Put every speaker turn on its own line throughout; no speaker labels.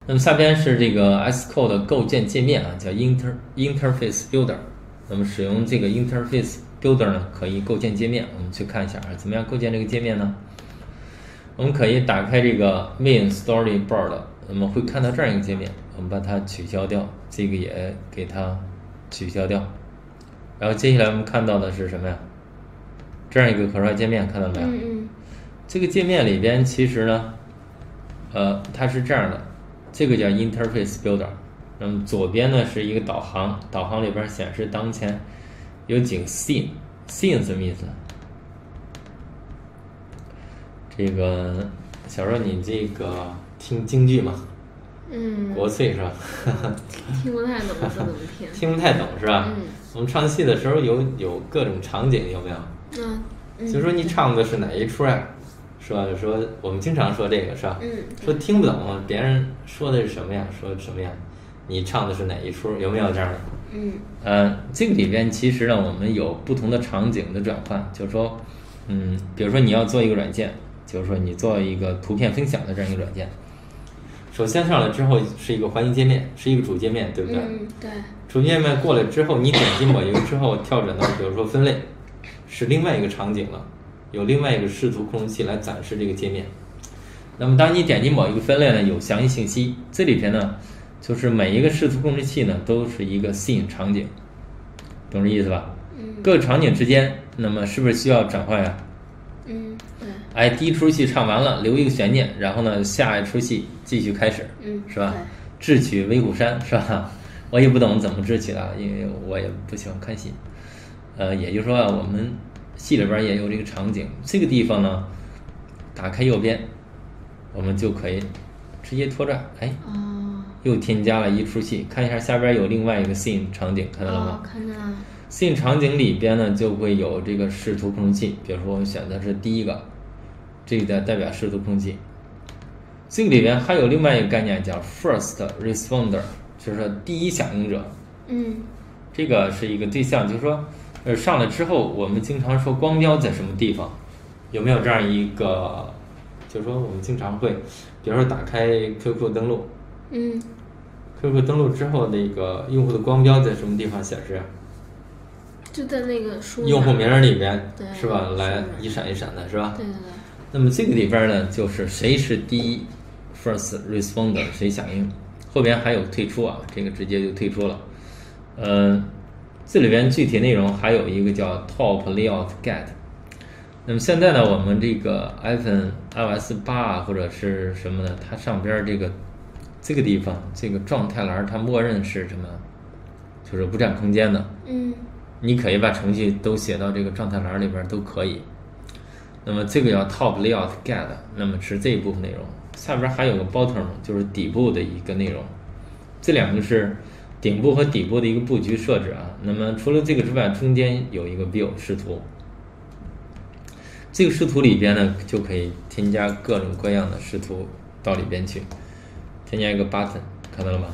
那么下边是这个 Xcode 的构建界面啊，叫 Interface Builder。那么使用这个 Interface Builder 呢，可以构建界面。我们去看一下啊，怎么样构建这个界面呢？我们可以打开这个 Main Storyboard， 我们会看到这样一个界面，我们把它取消掉，这个也给它取消掉。然后接下来我们看到的是什么呀？这样一个可视化界面，看到没有？这个界面里边其实呢，它是这样的，这个叫 Interface Builder。那么左边呢是一个导航，导航里边显示当前有几个 scene 什么意思？这个小时候你这个听京剧嘛，国粹是吧？
听不太懂，不怎么听。
听不太懂是吧？我们唱戏的时候有各种场景，有没有？就说你唱的是哪一出呀？是吧？说我们经常说这个是吧？说听不懂，别人说的是什么呀？说什么呀？你唱的是哪一出？有没有这样的？这个里边其实呢，我们有不同的场景的转换，就是说，比如说你要做一个软件，就是说你做一个图片分享的这样一个软件，首先上来之后是一个环境界面，是一个主界面，对不对？
对。
主界面过来之后，你点击某一个之后，跳转到比如说分类，是另外一个场景了，有另外一个视图控制器来展示这个界面。那么当你点击某一个分类呢，有详细信息，这里边呢，就是每一个视图控制器呢都是一个 scene 场景，懂这意思吧？各个场景之间，那么是不是需要转换呀？
对。
第一出戏唱完了，留一个悬念，然后呢，下一出戏继续开始，是吧？智取威虎山，是吧？我也不懂怎么智取的，因为我也不喜欢看戏。也就是说啊，我们戏里边也有这个场景，这个地方呢，打开右边，我们就可以直接拖拽，又添加了一出戏。看一下下边有另外一个 scene 场景，看到了吗？
看到了。
scene 场景里边呢，就会有这个视图控制器，比如说我选择是第一个，这个代表视图控制器。这个里边还有另外一个概念叫 first responder， 就是说第一响应者。这个是一个对象，就是说，上来之后，我们经常说光标在什么地方，有没有这样一个？就是说我们经常会，比如说打开 QQ 登录，QQ 登录之后，那个用户的光标在什么地方显示？
就在那个
用户名里边，
对，
是吧？来一闪一闪的，是吧？
对。
那么这个里边呢，就是谁是第一 first responder， 谁响应，后边还有退出啊，这个直接就退出了。这里边具体内容还有一个叫 top layout get。那么现在呢，我们这个 iOS 8或者是什么的，它上边这个地方这个状态栏，它默认是什么？就是不占空间的。你可以把程序都写到这个状态栏里边都可以。那么这个叫 top layout get， 那么是这一部分内容。下边还有个 bottom， 就是底部的一个内容。这两个是顶部和底部的一个布局设置啊。那么除了这个之外，中间有一个 view 视图。这个视图里边呢，就可以添加各种各样的视图到里边去。添加一个 button， 看到了吗？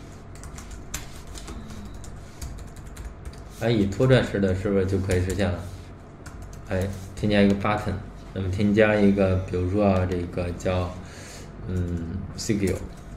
以拖拽式的是不是就可以实现了？添加一个 button， 那么添加一个，比如说这个叫schedule，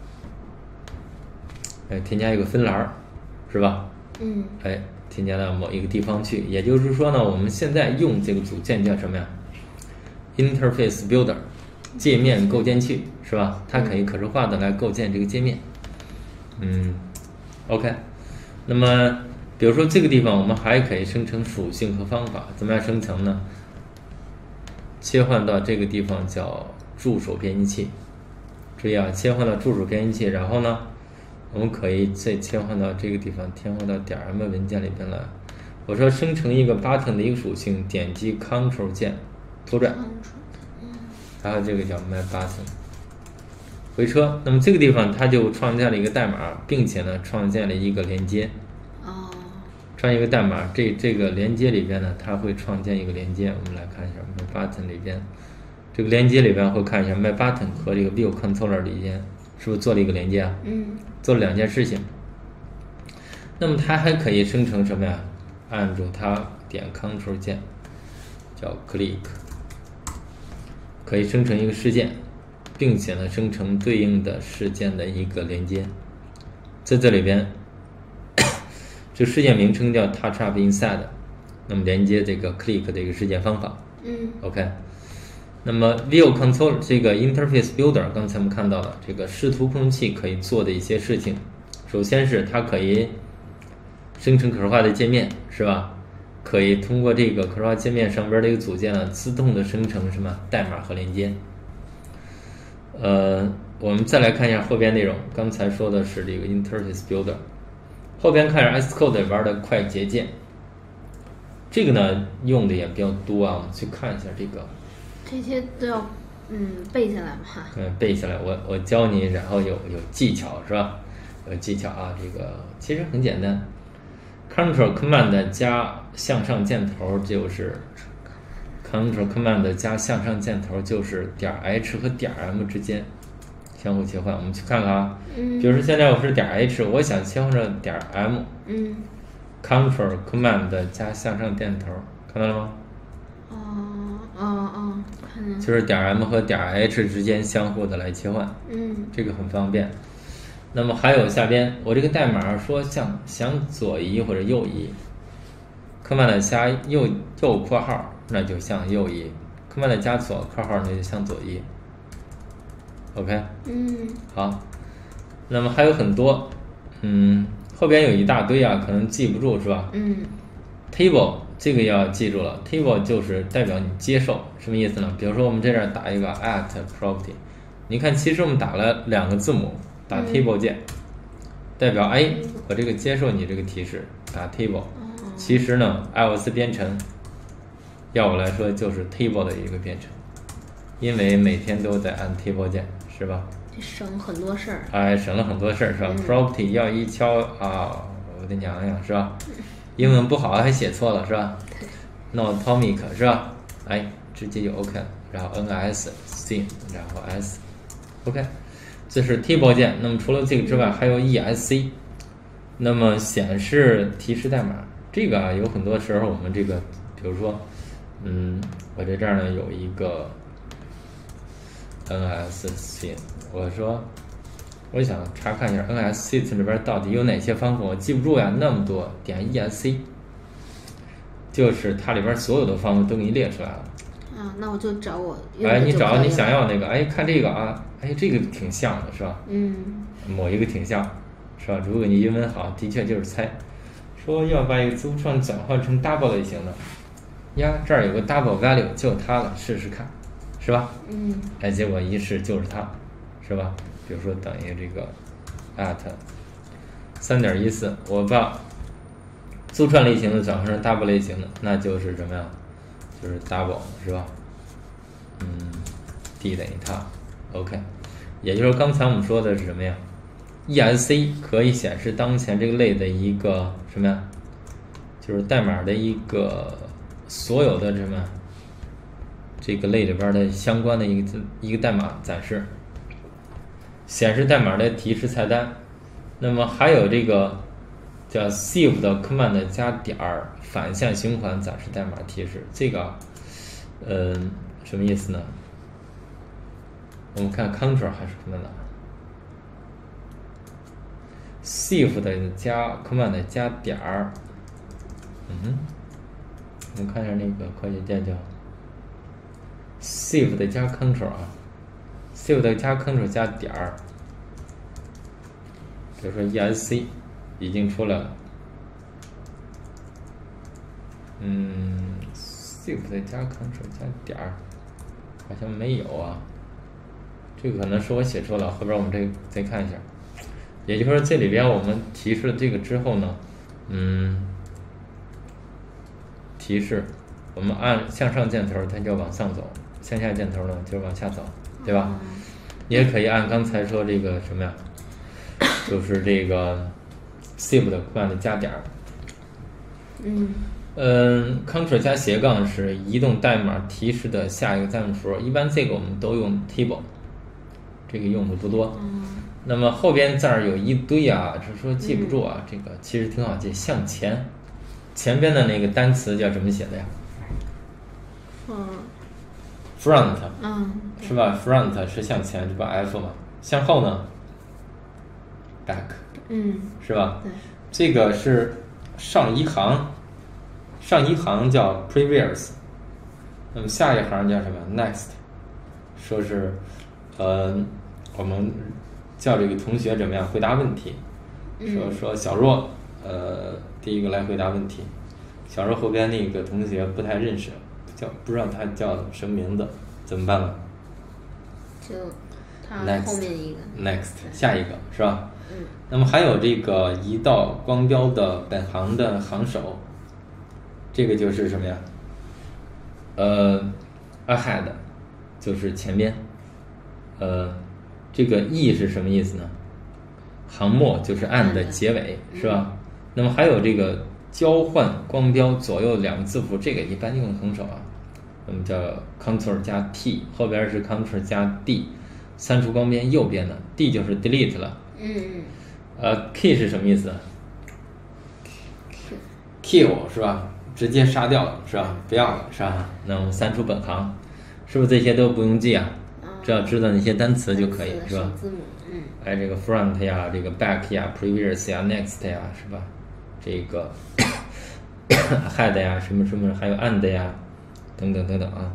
添加一个分栏，是吧？添加到某一个地方去。也就是说呢，我们现在用这个组件叫什么呀？ Interface Builder， 界面构建器，是吧？它可以可视化的来构建这个界面。OK， 那么比如说这个地方我们还可以生成属性和方法，怎么样生成呢？切换到这个地方叫助手编辑器，注意啊，切换到助手编辑器，然后呢，我们可以再切换到这个地方，切换到点 M 文件里边来。我说生成一个 button 的一个属性，点击 Ctrl 键拖拽，然后这个叫 My Button， 回车。那么这个地方它就创建了一个代码，并且呢创建了一个连接。创建一个代码，这个连接里边呢，它会创建一个连接。我们来看一下 My Button 里边，这个连接里边会看一下 My Button 和这个 View Controller 里边是不是做了一个连接啊？做了两件事情。那么它还可以生成什么呀？按住它点 Ctrl 键，叫 Click， 可以生成一个事件。 并且呢生成对应的事件的一个连接。在这里边，这事件名称叫 touch up inside， 那么连接这个 click 的一个事件方法。OK。那么 View Control 这个 Interface Builder， 刚才我们看到了这个视图控制器可以做的一些事情。首先是它可以生成可视化的界面，是吧？可以通过这个可视化界面上边的一个组件呢，自动的生成什么代码和连接。我们再来看一下后边内容。刚才说的是这个 Interface Builder， 后边看一下 Xcode 里边的快捷键，这个呢用的也比较多啊。我们去看一下这个。
这些都要背下来嘛？
背下来，我教你，然后有技巧是吧？有技巧啊，这个其实很简单 ，Ctrl Command 加向上箭头就是 Ctrl Command 加向上箭头就是点 H 和点 M 之间相互切换。我们去看看啊，比如说现在我是点 H， 我想切换成点 M，Ctrl Command 加向上箭头，看到了吗？就是点 M 和点 H 之间相互的来切换，这个很方便。那么还有下边，我这个代码说想左移或者右移，Command 加右括号，那就向右移；Command 加左括号，那就向左移。OK，好。那么还有很多，后边有一大堆啊，可能记不住是吧？Table 这个要记住了 ，Table 就是代表你接受，什么意思呢？比如说我们这儿打一个 at property， 你看其实我们打了2个字母，打 Table 键，代表我这个接受你这个提示，打 Table。其实呢 iOS 编程要我来说就是 Table 的一个编程，因为每天都在按 Table 键，是吧？
省很多事儿。
省了很多事儿，是吧？Property 要一敲啊，我的娘呀，是吧？英文不好还写错了，是吧？No Atomic 是吧？直接就 OK 了，然后 NS Scene， 然后 S，OK， 这是 Table 键。那么除了这个之外，还有 ESC， 那么显示提示代码。这个啊，有很多时候我们这个，比如说，我在这儿呢有一个 NS Scene， 我想查看一下 NS Scene 里边到底有哪些方法，我记不住呀，那么多，点 ESC， 就是它里边所有的方法都给你列出来了。
那我就找我
你找你想要那个，看这个啊，这个挺像的是吧？某一个挺像，是吧？如果你英文好，的确就是猜，说要把一个字符串转换成 double 类型的，这儿有个 double value， 就它了，试试看，是吧？结果一试就是它，是吧？比如说等于这个 at 3.14， 我把字符串类型的转换成 double 类型的，那就是什么呀？就是 double 是吧？D 等于它 ，OK， 也就是刚才我们说的是什么呀 ？ESC 可以显示当前这个类的一个什么呀？就是代码的一个所有的什么这个类里边的相关的一个代码展示，显示代码的提示菜单。那么还有这个叫 Shift Command 加点反向循环展示代码提示，这个什么意思呢？我们看 Ctrl 还是 Command，Shift 加 Command 加点我们看一下那个快捷键叫 Shift 加 Ctrl 啊 ，Shift 加 Ctrl 加点比如说 ESC 已经出来了。Shift 加 Ctrl 加点好像没有啊，这个可能是我写错了，后边我们再看一下。也就是说，这里边我们提示了这个之后呢，提示我们按向上箭头，它就往上走；向下箭头呢，就往下走，对吧？你也可以按刚才说这个什么呀，就是这个 Shift Command 加点Ctrl 加斜杠是移动代码提示的下一个字符，一般这个我们都用 Table， 这个用的不多。那么后边字儿有一堆啊，只是说记不住啊，这个其实挺好记。向前，前边的那个单词叫怎么写的呀？ front，是吧？front 是向前，这不 F 嘛？向后呢？back，是吧？
对，
这个是上一行叫 previous， 那么下一行叫什么 ？next， 说是我们叫这个同学怎么样回答问题？说小若，第一个来回答问题。小若后边那个同学不太认识，不知道他叫什么名字，怎么办呢？
就他后面一个
next 下一个是吧？那么还有这个移到光标的本行的行首，这个就是什么呀？ahead 就是前边，这个 e 是什么意思呢？行末就是 and 的结尾，是吧？那么还有这个交换光标左右两个字符，这个一般用横手啊，我们叫 Ctrl 加 T， 后边是 Ctrl 加 D， 删除光边，右边的 D 就是 delete 了。key 是什么意思 ？kill 是吧？直接杀掉了是吧？不要了是吧？那我们删除本行，是不是这些都不用记啊？只要知道那些单词就可以是吧？哎，这个 front 呀，这个 back 呀 ，previous 呀 ，next 呀，是吧？这个head 呀，什么什么，还有 and 呀，等等等等啊，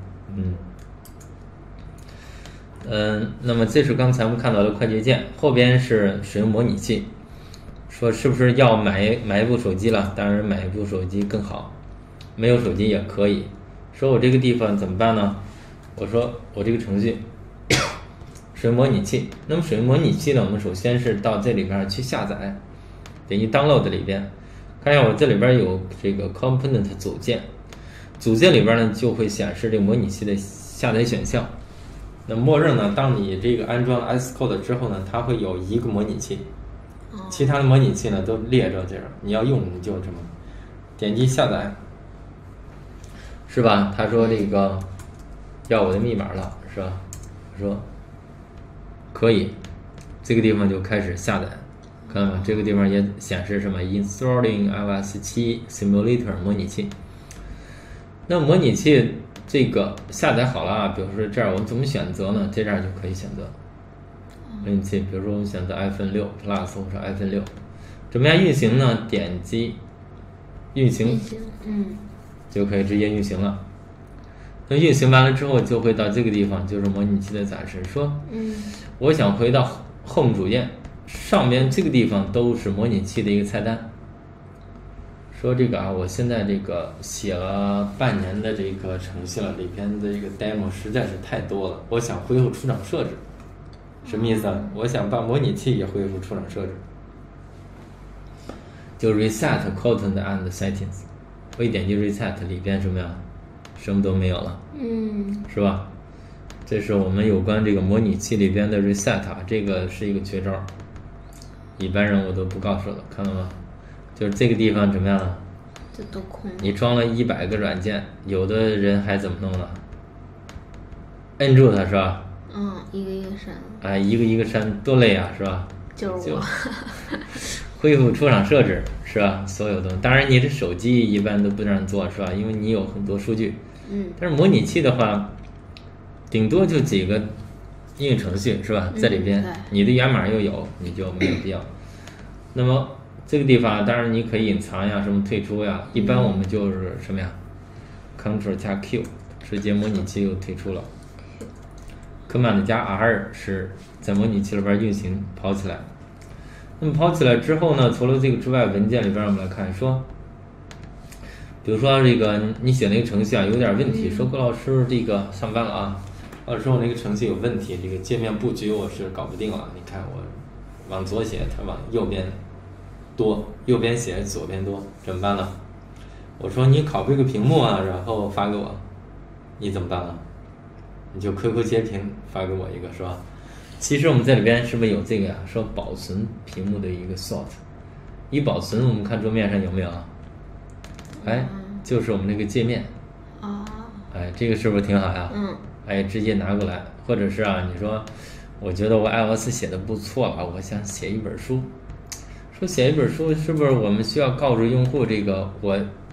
那么这是刚才我们看到的快捷键，后边是使用模拟器，说是不是要买一部手机了？当然买一部手机更好，没有手机也可以。说我这个地方怎么办呢？我说我这个程序使用模拟器，那么使用模拟器呢，我们首先是到这里边去下载，点击 download 里边。看一下我这里边有这个 component 组件，组件里边呢就会显示这个模拟器的下载选项。那默认呢，当你这个安装了 Xcode 之后呢，它会有一个模拟器，其他的模拟器呢都列着这儿，你要用你就什么，点击下载，是吧？他说这个要我的密码了，是吧？我说可以，这个地方就开始下载。看到吗？这个地方也显示什么 ？Installing iOS 7 Simulator 模拟器。那模拟器这个下载好了啊，比如说这儿我们怎么选择呢？这样就可以选择模拟器，比如说我们选择 iPhone 6 Plus 或者 iPhone 6，怎么样运行呢？点击运行，就可以直接运行了。那运行完了之后，就会到这个地方，就是模拟器的展示。说，我想回到 Home 主页。上面这个地方都是模拟器的一个菜单。说这个啊，我现在这个写了半年的这个程序了，里边的这个 demo 实在是太多了，我想恢复出厂设置。什么意思啊？我想把模拟器也恢复出厂设置，就 reset content and settings。我一点击 reset， 里边什么呀？什么都没有了，是吧？这是我们有关这个模拟器里边的 reset 啊，这个是一个绝招。一般人我都不告诉了，看到吗？就是这个地方怎么样呢？
这都空了。
你装了100个软件，有的人还怎么弄呢？摁住它是吧？
一个一个删。
哎，一个一个删，多累啊，是吧？
就是我。
恢复出厂设置是吧？所有东西，当然你这手机一般都不让做是吧？因为你有很多数据。但是模拟器的话，顶多就几个应用程序是吧？在里边，你的源码又有，你就没有必要。那么这个地方当然你可以隐藏呀，什么退出呀，一般我们就是什么呀 ，Ctrl 加 Q， 直接模拟器又退出了。Command 加 R 是在模拟器里边运行跑起来。那么跑起来之后呢，除了这个之外，文件里边我们来看说，比如说这个你写那个程序啊有点问题，说郭老师这个上班了啊。老师，我那个程序有问题，这个界面布局我是搞不定了。你看我往左写，它往右边多，右边写左边多，怎么办呢？我说你拷贝个屏幕啊，然后发给我，你怎么办呢？你就 QQ 截屏发给我一个，是吧？其实我们在里边是不是有这个呀？说保存屏幕的一个 sort， 一保存我们看桌面上有没有？哎，就是我们这个界面。哎，这个是不是挺好呀？哎，直接拿过来，或者是啊，你说，我觉得我 iOS 写的不错了，我想写一本书。说写一本书，是不是我们需要告诉用户这个我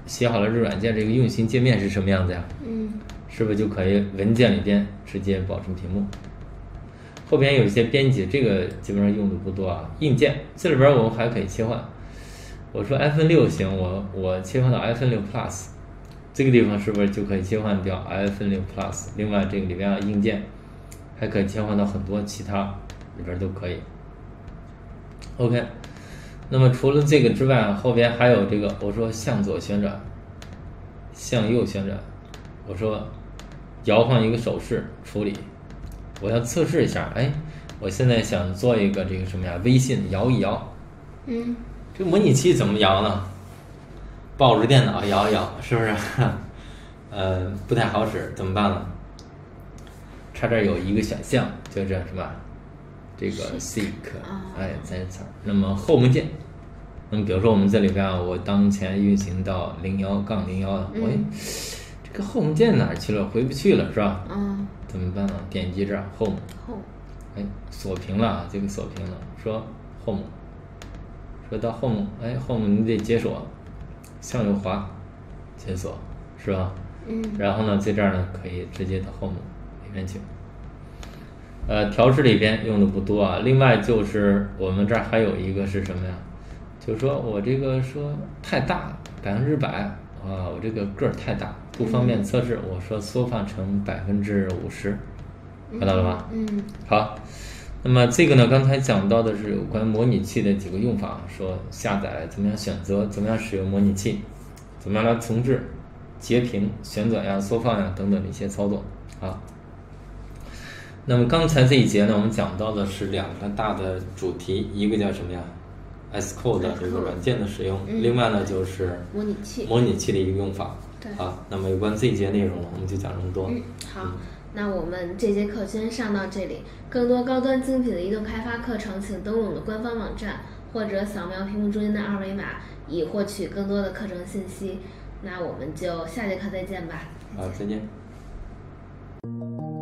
写好了这软件这个运行界面是什么样子呀？是不是就可以文件里边直接保存屏幕？后边有一些编辑，这个基本上用的不多啊。硬件这里边我们还可以切换。我说 iPhone 6行，我切换到 iPhone 6 Plus， 这个地方是不是就可以切换掉 iPhone 6 Plus？ 另外这个里边的硬件还可以切换到很多其他里边都可以。OK， 那么除了这个之外，后边还有这个，我说向左旋转，向右旋转，我说摇晃一个手势处理。我要测试一下，哎，我现在想做一个这个什么呀？微信摇一摇，这模拟器怎么摇呢？抱着电脑摇一摇，是不是？不太好使，怎么办呢？差点有一个选项，叫这什么？这个 seek， 哎，在这儿。那么 home 键，那么比如说我们这里边啊，我当前运行到01-01了，这个 home 键哪儿去了？回不去了，是吧？怎么办呢？点击这儿 home， 哎，锁屏了，这个锁屏了。说 home， 说到 home， 哎 home 你得解锁，向右滑，解锁，是吧？然后呢，在这儿呢可以直接到 home 里面去。调试里边用的不多啊。另外就是我们这儿还有一个是什么呀？就是说我这个说太大100%，我这个个儿太大，不方便测试。我说缩放成50%，看到了吧？好。那么这个呢，刚才讲到的是有关模拟器的几个用法，说下载怎么样选择，怎么样使用模拟器，怎么样来重置、截屏、旋转呀、缩放呀等等的一些操作啊。那么刚才这一节呢，我们讲到的是2个大的主题，一个叫什么呀 ？Xcode 的这个软件的使用，另外呢就是模拟器的一个用法。
对。
啊，那么有关这一节内容我们就讲这么多。
好，那我们这节课先上到这里。更多高端精品的移动开发课程，请登录我们的官方网站，或者扫描屏幕中间的2维码，以获取更多的课程信息。那我们就下节课再见吧。
好，再见。